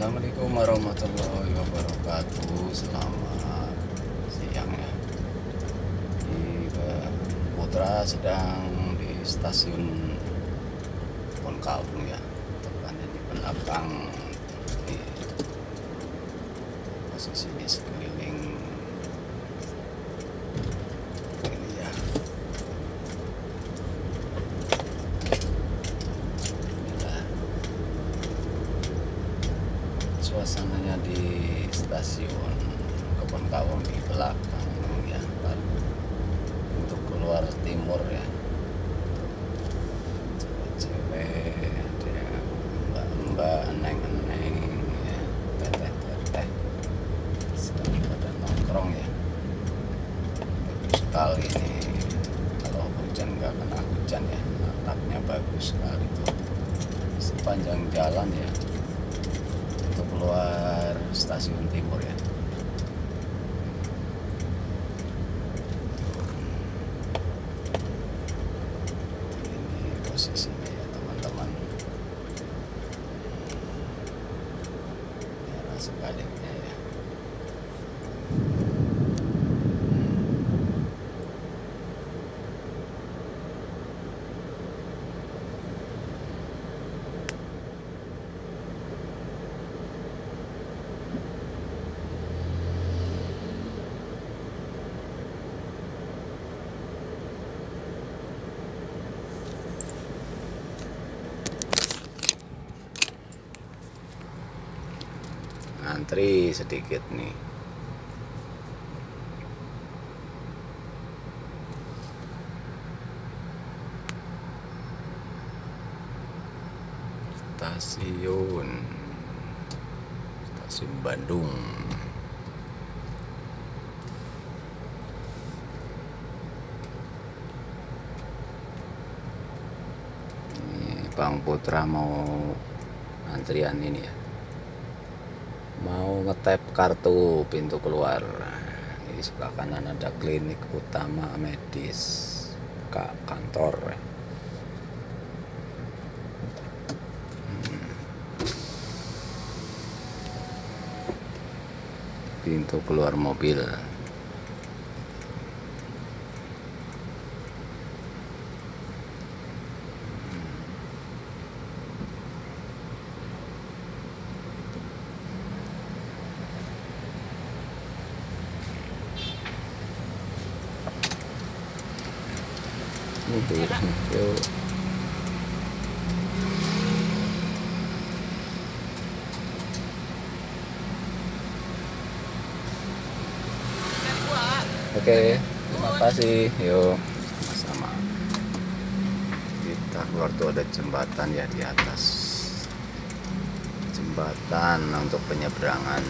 Assalamualaikum warahmatullahi wabarakatuh. Selamat siang ya. Di Putra sedang di stasiun Ponkawung ya, tepatnya di belakang di posisi di sekeliling ini ya. Inilah suasananya di stasiun Ponkawung di belakang ya, untuk keluar timur ya. Cewek, ada mbak-mbak, neng-neng ya, teteh-teteh sedang pada nongkrong ya. Bagus sekali ini, kalau hujan nggak kena hujan ya, atapnya bagus sekali tuh sepanjang jalan ya, untuk keluar stasiun timur ya. Ini posisinya ya teman-teman, arah sebaliknya ya. Antri sedikit nih. Stasiun Bandung. Ini Bang Putra mau antrian ini ya, mau ngetap kartu pintu keluar. Di sebelah kanan ada klinik utama medis kantor. Pintu keluar mobil. Yuk. Oke, terima kasih. Yuk, sama-sama. Kita keluar tuh ada jembatan ya di atas. Jembatan untuk penyeberangan.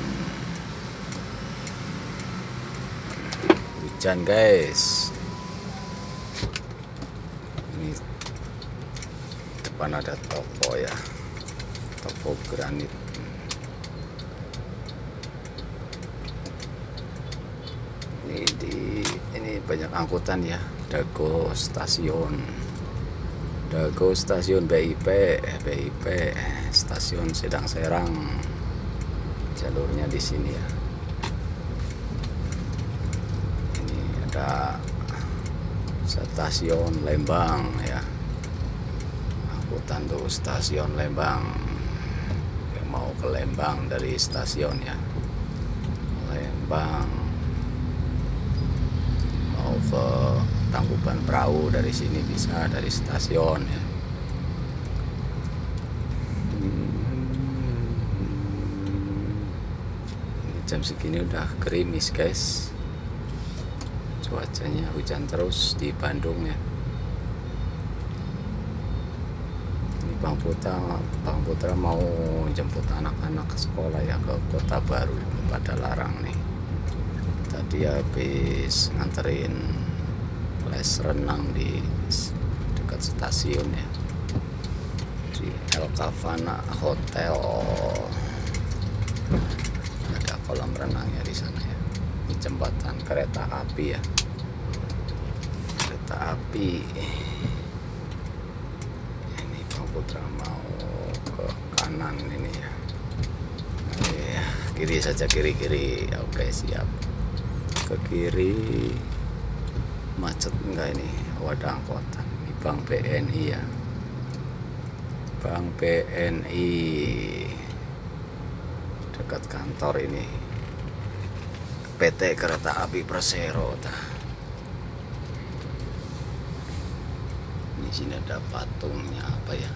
Hujan guys. Ini depan ada toko ya, toko granit. Ini banyak angkutan ya. Dago stasiun BIP stasiun Sedang Serang, jalurnya di sini ya. Ini ada stasiun Lembang ya, angkutan tuh stasiun Lembang yang mau ke Lembang dari stasiun ya Lembang, mau ke Tangkuban Perahu dari sini bisa, dari stasiun ya. Ini jam segini udah gerimis guys, cuacanya hujan terus di Bandung ya. Ini Bang Putra mau jemput anak-anak ke sekolah ya, ke Kota Baru pada Larang nih. Tadi habis nganterin les renang di dekat stasiun ya, di El Cavana Hotel. Ada kolam renangnya di sana ya. Ini jembatan kereta api ya, kereta api. Ini Bang Putra mau ke kanan ini ya, kiri saja, kiri. Oke, siap. Ke kiri. Macet enggak ini? Oh, ada angkutan. Ini Bank BNI ya. Bank BNI. Dekat kantor ini. PT Kereta Api Persero. Di sini ada patungnya, apa ya?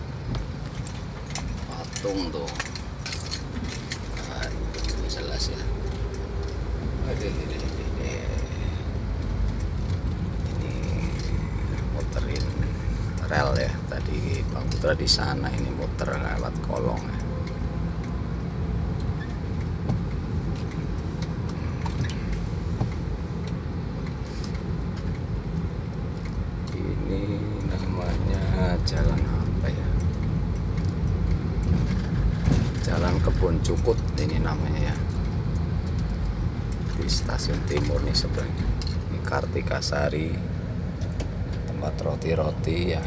Patung tuh. Nah, jelas ya. Ini muterin rel ya. Tadi Bang Putra di sana, ini muter lewat kolong ya. Ini namanya jalan apa ya? Jalan Kebon Cukut ini namanya ya. Di stasiun timur nih sebenarnya. Ini Kartikasari, tempat roti-roti ya.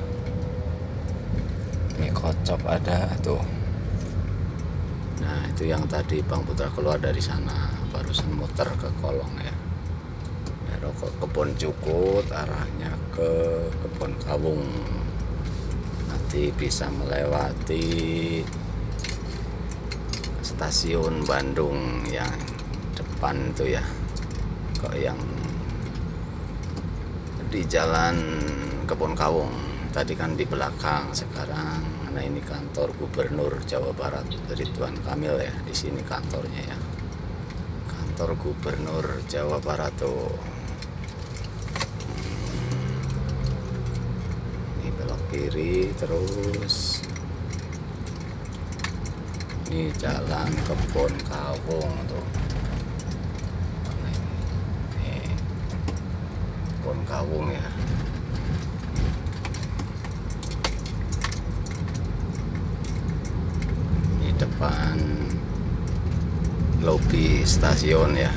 Ini kocok ada tuh. Nah, itu yang tadi Bang Putra keluar dari sana, barusan muter ke kolong ya. Ke Kebon Cukut, arahnya ke Kebon Kawung. Nanti bisa melewati stasiun Bandung yang depan tuh ya. Kok yang di jalan Kebon Kawung tadi kan di belakang, sekarang nah ini kantor Gubernur Jawa Barat Ridwan Kamil ya. Di sini kantornya ya. Kantor Gubernur Jawa Barat tuh. Kiri terus ini jalan Kebon Kawung tuh. Ini Kebon Kawung ya. Ini depan lobi stasiun ya.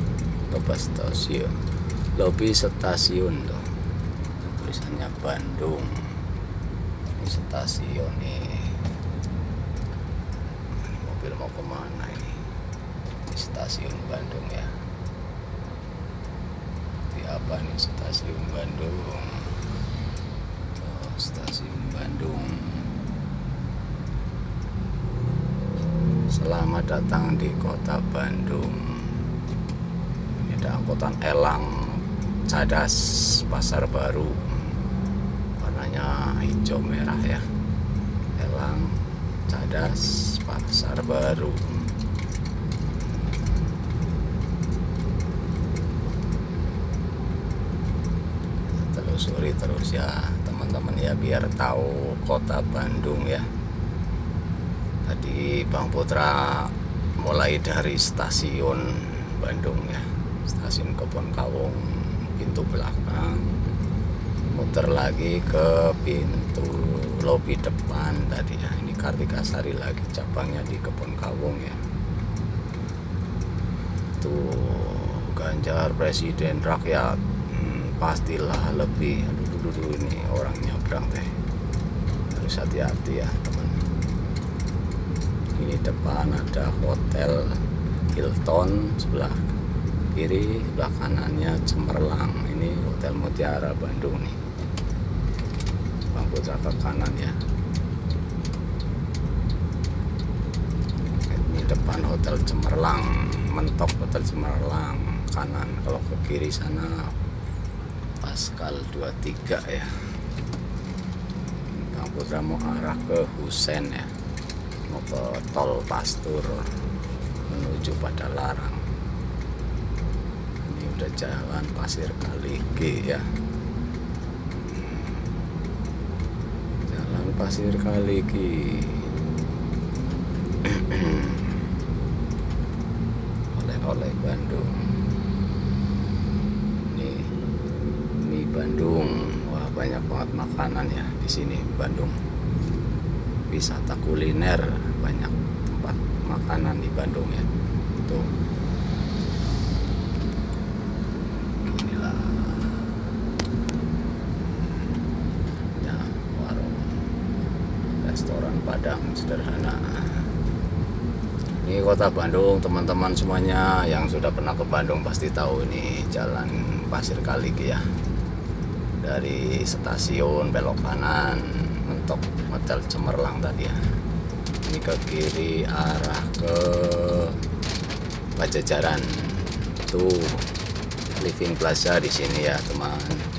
Lobi stasiun tuh. Tulisannya Bandung. Stasiun nih. Ini mobil mau kemana ini? Stasiun Bandung ya. Di apa nih stasiun Bandung? Oh, stasiun Bandung. Selamat datang di kota Bandung. Ini ada angkutan Elang Cadas Pasar Baru. Warnanya hijau merah ya. Elang Cadas Pasar Baru. Telusuri terus ya teman-teman ya, biar tahu kota Bandung ya. Tadi Bang Putra mulai dari stasiun Bandung ya, stasiun Kebon Kawung pintu belakang, muter lagi ke pintu lobi depan tadi ya. Ini Kartikasari lagi, cabangnya di Kebon Kawung ya. Tuh Ganjar Presiden Rakyat, pastilah lebih. Aduh, ini orang nyebrang teh, harus hati-hati ya teman. Ini depan ada Hotel Hilton, sebelah kiri, sebelah kanannya Cemerlang. Ini Hotel Mutiara Bandung nih. Bang Putra ke kanan ya. Ini depan Hotel Cemerlang, mentok Hotel Cemerlang kanan. Kalau ke kiri sana Pascal 23 ya. Bang Putra mau arah ke Husen ya, mau ke tol Pastur menuju pada Larang. Ini udah jalan Pasir Kaliki ya. Jalan Pasir Kaliki. Oleh-oleh Bandung. Ini Bandung. Wah, banyak banget makanan ya di sini Bandung. Wisata kuliner, banyak tempat makanan di Bandung ya. Tuh. Inilah ya, warung restoran Padang sederhana. Ini kota Bandung, teman-teman semuanya yang sudah pernah ke Bandung pasti tahu ini jalan Pasir Kaliki ya. Dari stasiun belok kanan mentok Hotel Cemerlang tadi ya. Ini ke kiri arah ke Pajajaran. Tuh Living Plaza di sini ya, teman.